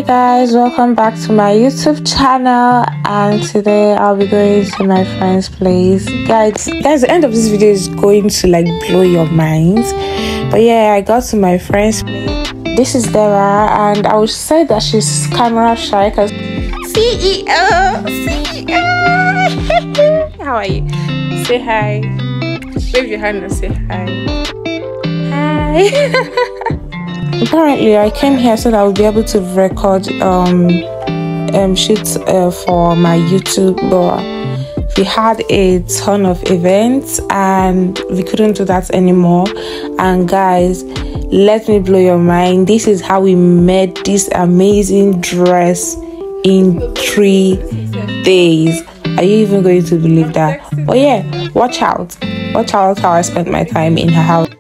Hi guys, welcome back to my YouTube channel, and today I'll be going to my friend's place. Guys, the end of this video is going to like blow your minds. But yeah, I got to my friend's place. This is Dera, and I would say that she's camera shy because CEO. How are you? Say hi. Wave your hand and say hi. Hi. Apparently, I came here so that I would be able to record shoots for my YouTube, but we had a ton of events and we couldn't do that anymore. And guys, let me blow your mind. This is how we made this amazing dress in 3 days. Are you even going to believe that? But yeah, watch out how I spent my time in her house.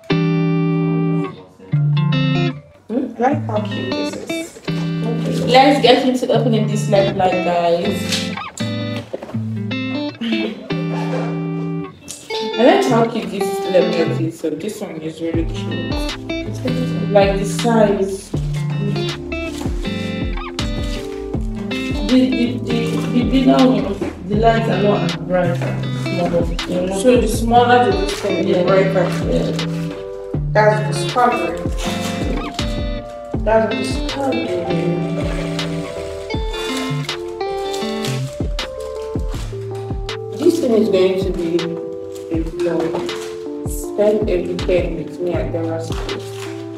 Like how cute this is. Okay. Let's get into opening this leg blind, guys. I like how cute this leg blind is. So this one is really cute. Like the size. The bigger one, the lights are not as bright as smaller. So the smaller the distance, the brighter. Yeah. That's discovery. That's discovery. This thing is going to be a vlog. Spend a weekend with me at Dera's place.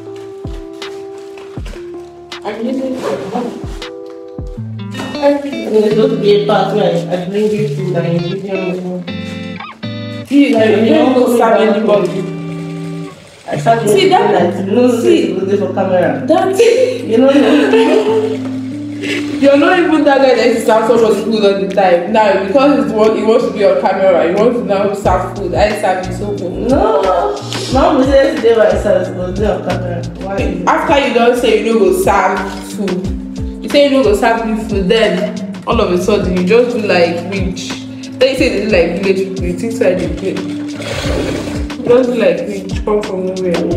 I'm using it for everything. There's going to be a part where I bring you food and you video. You don't go serve anybody. I started see that see for camera. That's you know you're not even that guy that serves somebody food all the time. Now because he wants to be on camera, he wants to now serve food. I serve you so good. No, mom says today I serve food on camera. Why? After you don't say you don't go serve food, you say you don't go serve me food, then all of a sudden you just do like rich. Then you say they do like village people, you think so I did play. Just like we come from nowhere. Thank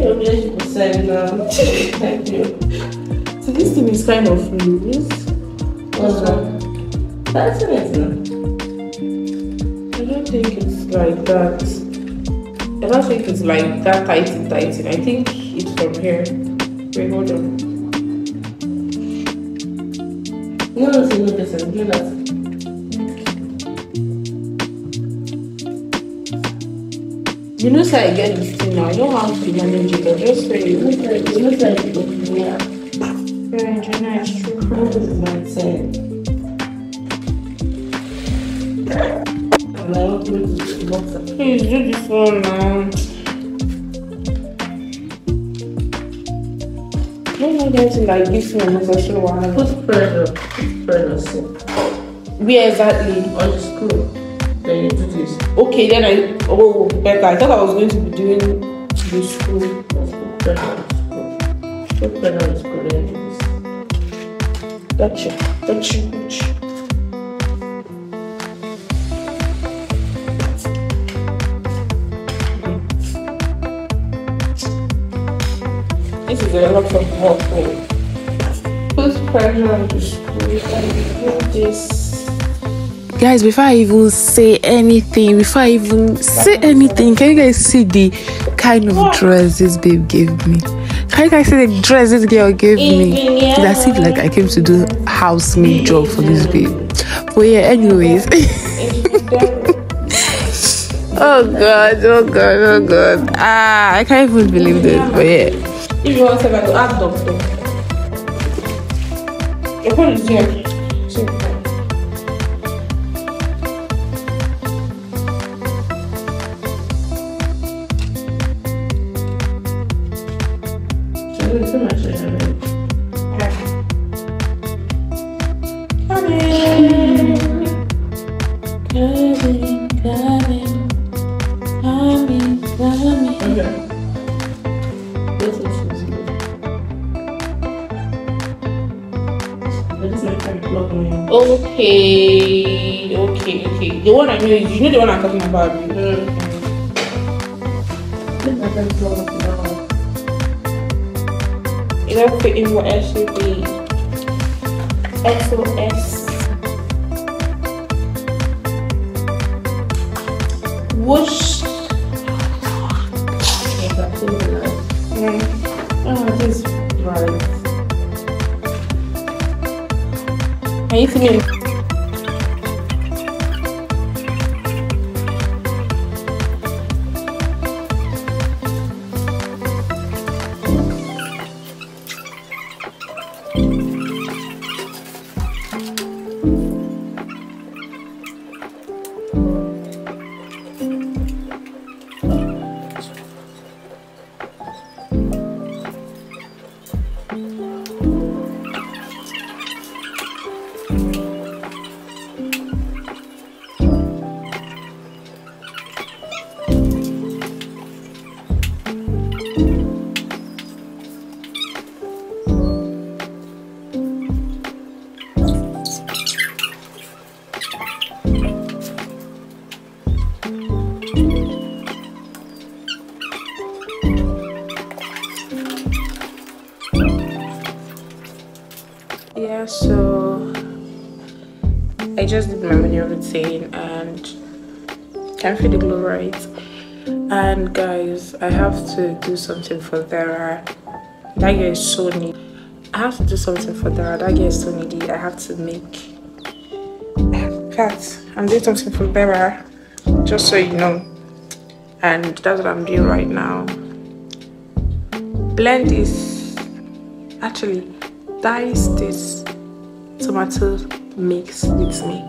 you. So this thing is kind of loose. That's it. I don't think it's like that. I don't think it's like that tighten. I think it's from here. Wait, hold on. No, listen, do that. You know, so I get this thing now. I don't have to manage it. I just say it looks like yeah. Very nice. True. This is my thing. And I want to do this. Please do this one now. Don't know that to like give me a necessary one. Put pressure. Where exactly? On the screw. Then you do this. Okay, then better. I thought I was going to be doing the screw. Put pressure on the screw, then do this. Gotcha. This is a lot of work. Put pressure on the screw and do this. Guys, before I even say anything, can you guys see the kind of dress this babe gave me? Can you guys see the dress this girl gave me? It's as if like I came to do housemaid job for this babe. But yeah, anyways. Oh god. I can't even believe this, but yeah. If you want to have to ask doctor. Your phone is here. Too much. Okay. The one I know is, you know the one I'm talking about. It don't fit in what else should be. XOS. Whoosh. Oh, this is right. Can you see me? Yeah, so I just did my morning routine and can feel the glow, right? And guys, I have to do something for Dera. That girl is so needy. I have to do something for Dera. That girl is so needy. I have to make. In fact, I'm doing something for Dera, just so you know. And that's what I'm doing right now. Blend this. Actually, dice this tomato mix with me.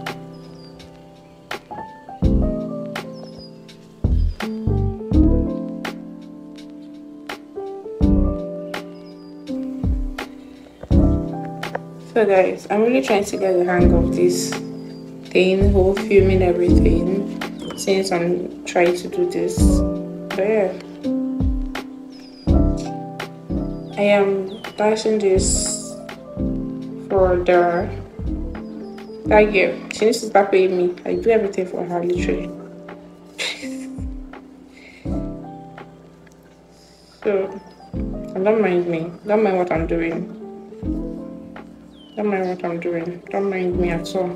So guys, I'm really trying to get the hang of this thing, whole filming everything, since I'm trying to do this. But yeah, I am dicing this for Dera. That girl, she needs to start paying me. I do everything for her, literally. So, don't mind me. Don't mind what I'm doing. Don't mind what I'm doing. Don't mind me at all.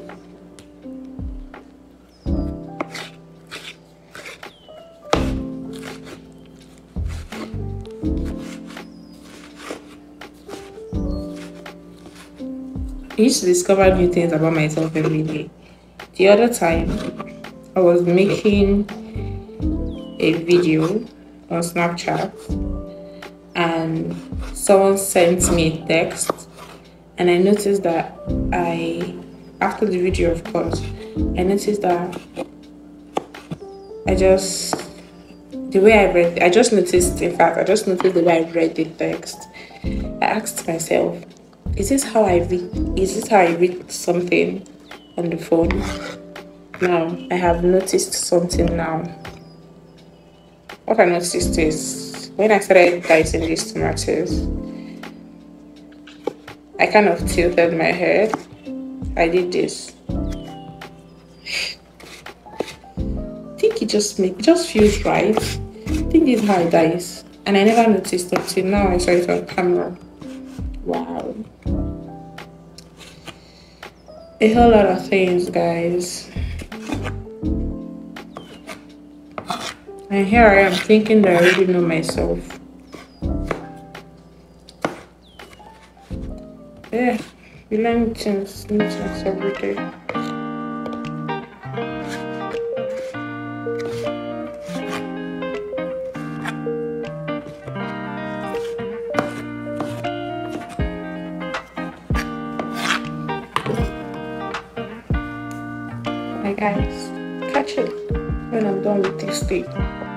I used to discover new things about myself every day. The other time, I was making a video on Snapchat and someone sent me a text, and I noticed that after the video, of course, I noticed that the way I read, I just noticed the way I read the text. I asked myself, is this how I read something on the phone? Now, I have noticed something now. What I noticed is, when I started dicing these tomatoes, I kind of tilted my head. I did this. I think it just feels right. I think this is how it dies. And I never noticed until now I saw it on camera. Wow. A whole lot of things, guys. And here I am thinking that I already know myself. Yeah, we learn things, new things every day. Hi guys, catch it when I'm done with this thing.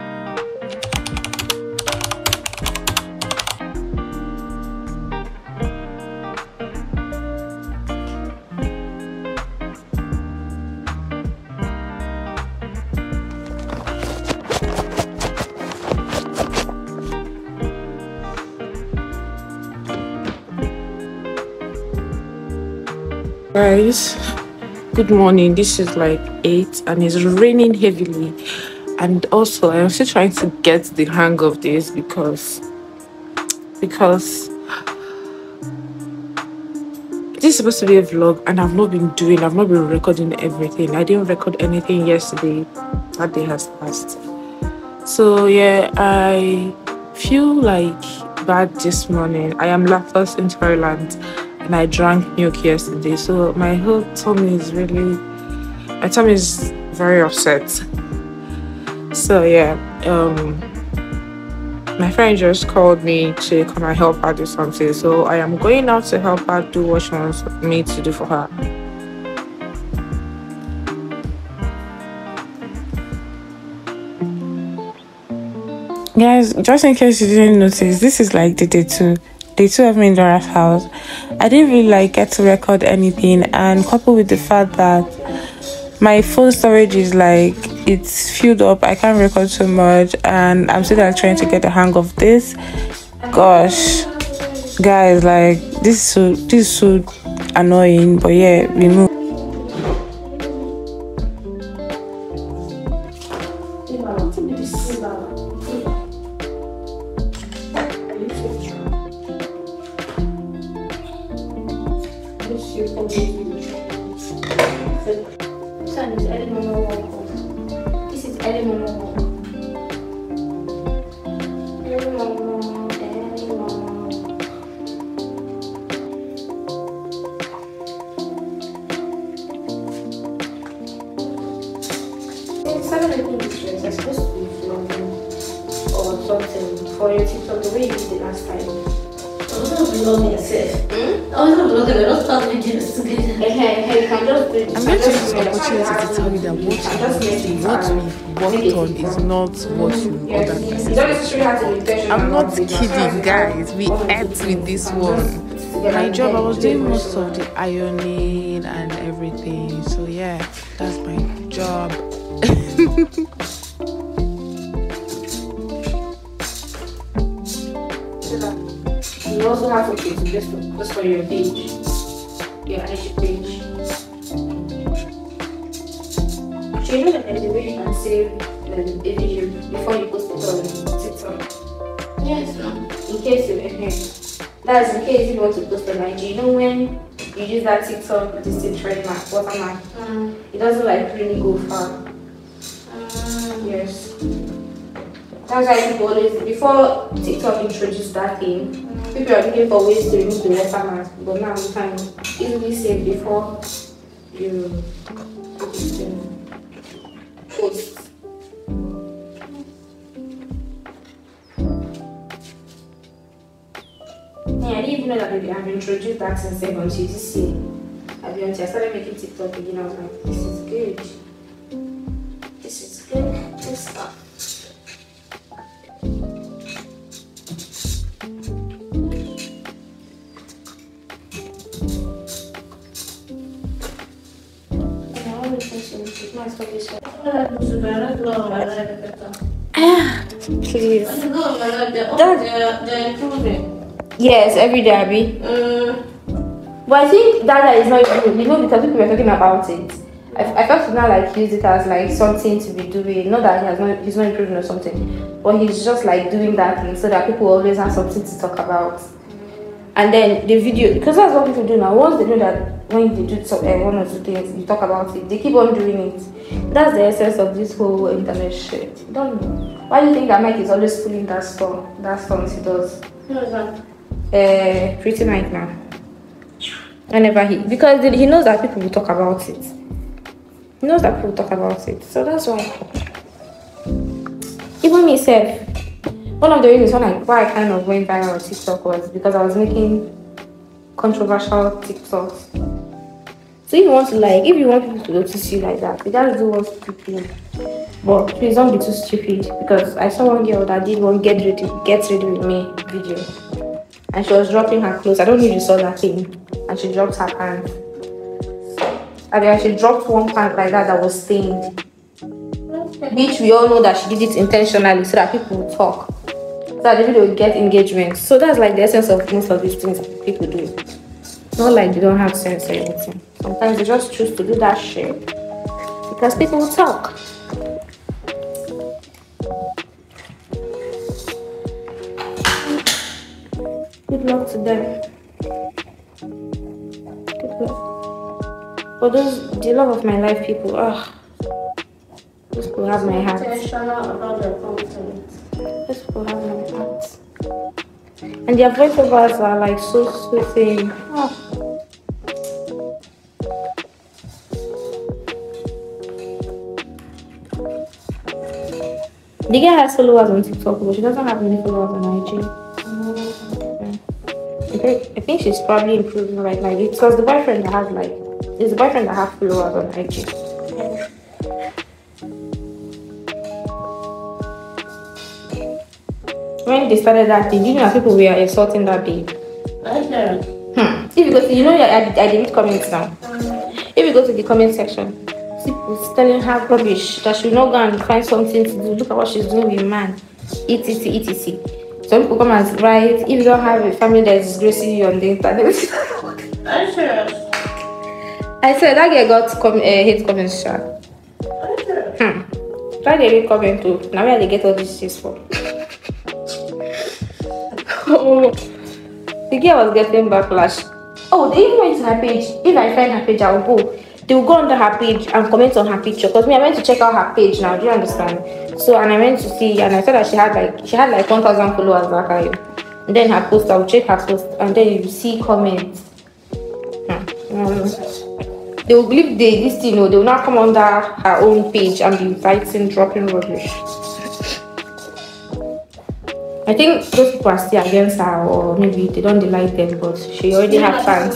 Guys, good morning. This is like 8 and it's raining heavily, and also I'm still trying to get the hang of this because this supposed to be a vlog, and I've not been recording everything. I didn't record anything yesterday. That day has passed. So yeah, I feel like bad this morning. I am lactose intolerant and I drank milk yesterday. So my tummy is very upset. So yeah, my friend just called me to come and help her do something. So I am going out to help her do what she wants me to do for her. Guys, just in case you didn't notice, this is like the day two of me in Dora's house. I didn't really get to record anything, and coupled with the fact that my phone storage is it's filled up, I can't record so much, and I'm still trying to get the hang of this. Gosh, guys, this is so annoying, but yeah, we move. For your TikTok, the way you did it last time. I was not vlogging yourself. I was not vlogging, we don't start videos together. Hey, you can just do it. I'm going to use this opportunity to tell you that what we worked on is not what you ordered. I'm not kidding, guys. We ate with this one. My job, I was doing most of the ironing and everything. So yeah, that's my job. You also have to choose just for your page, your IG page. So you know that there's a way you can save a video before you post it on TikTok. Yes, no. In case that's in case you want to post on IG. You know when you use that TikTok, this is trademark, watermark. It doesn't really go far. Yes. That's why people always, before TikTok introduced that thing, people are looking for ways to remove the watermark, but now you can easily save before you post. Yeah, I didn't even know that they have introduced that since until this year. I started making TikTok again. I was like, this is good. This is good. This stuff. Please. Yes, every day, Abby. But I think that is not good, because people were talking about it. I felt to now use it as something to be doing. Not that he's not improving or something, but he's just doing that thing so that people always have something to talk about. And then the video, because that's what people do now. Once they know that when they do one or two things, you talk about it, they keep on doing it. That's the essence of this whole internet shit. I don't know. Why do you think that Mike is always pulling that songs he does? Who is that? Pretty Mike now. Whenever because he knows that people will talk about it. He knows that people will talk about it. So that's why. Even myself. One of the reasons why I kind of went viral on TikTok was because I was making controversial TikToks. So if you want people to notice you like that, you gotta do one stupid. But please don't be too stupid, because I saw one girl that did one get ready with me video, and she was dropping her clothes. I don't know if you saw that thing, and she dropped her pants. I mean, she dropped one pant like that was stained. Which we all know that she did it intentionally so that people will talk, so that the video will get engagement. So that's the essence of most of these things that people do. Not they don't have sense or anything. Sometimes they just choose to do that shit because people will talk. Good luck to them. Good But the love of my life people, those people have my heart. Those people have my heart. And their voiceovers are like so soothing. The girl has followers on TikTok, but she doesn't have many followers on IG. I think she's probably improving right now. It's because the boyfriend that has it's the boyfriend that has followers on IG. When they started that thing, you know, people were insulting that babe. If you go to, I delete comments now. If you go to the comment section, people telling her rubbish that she will not go and find something to do. Look at what she's doing with man. etc. Some people come and write, if you don't have a family that is disgracing you on the internet. I said that girl got hate comments. Try to read comment too. Now where they get all these shit for? The girl was getting backlash. Oh, they even went to her page. If I find her page, I will go. They will go under her page and comment on her picture. Because I went to check out her page now. Do you understand? So, and I went to see, and I saw that she had like 1,000 followers back at and then her post, I will check her post, and then you see comments. They will believe this thing, they will not come under her own page and be fighting, dropping rubbish. I think those people are still against her, or maybe they don't like them, but she already has fans.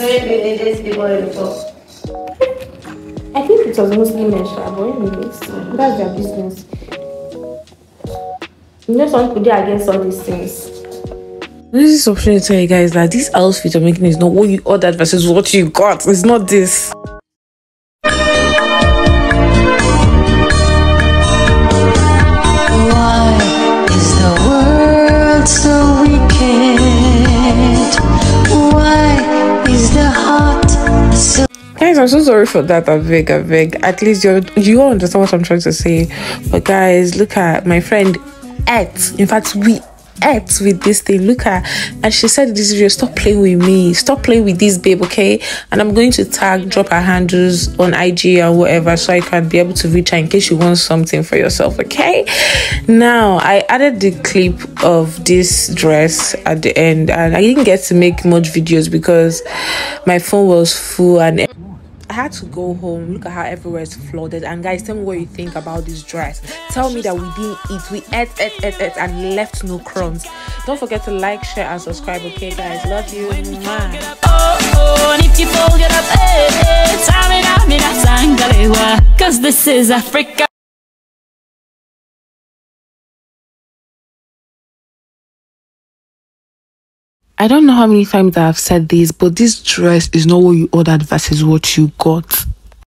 I think it was Muslim mentioned, but anyways, that's their business. Some people are against all these things. This is option to tell you guys that this outfit you're making is not what you ordered versus what you got. It's not this. So wicked. Why is the heart so... Guys, I'm so sorry for that. I beg. At least you all understand what I'm trying to say. But guys, look at my friend ate. In fact, we ate with this thing. Look at, and she said in this video, stop playing with me, stop playing with this babe, okay? And I'm going to drop her handles on IG or whatever, so I can be able to reach her in case you want something for yourself, okay? Now I added the clip of this dress at the end, and I didn't get to make much videos because my phone was full and I had to go home. Look at how everywhere is flooded. And guys, tell me what you think about this dress. Tell me that we didn't eat. We ate and left no crumbs. Don't forget to like, share and subscribe, okay guys? Love you. Cause this is Africa. I don't know how many times I've said this, but this dress is not what you ordered versus what you got.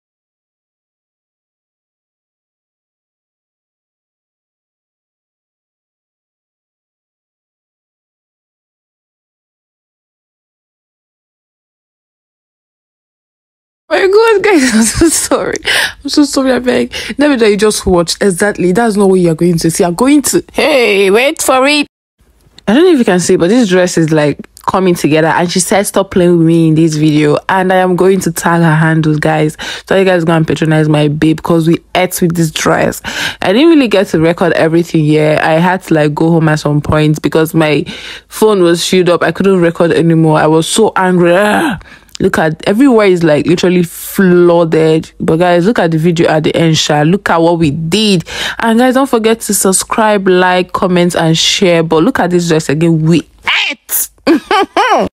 Oh my god, guys, I'm so sorry. I'm so sorry, I beg. Never that you just watched. Exactly. That's not what you're going to see. You're going to... Hey, wait for it. I don't know if you can see, but this dress is like coming together, and she said stop playing with me in this video, and I am going to tag her handles, guys, so you guys go and patronize my babe because we ate with this dress. I didn't really get to record everything here. I had to like go home at some point because my phone was filled up. I couldn't record anymore. I was so angry. Look at everywhere is like literally flooded. But guys, look at the video at the end. Look at what we did. And guys, don't forget to subscribe, like, comment and share. But look at this dress again. We ate.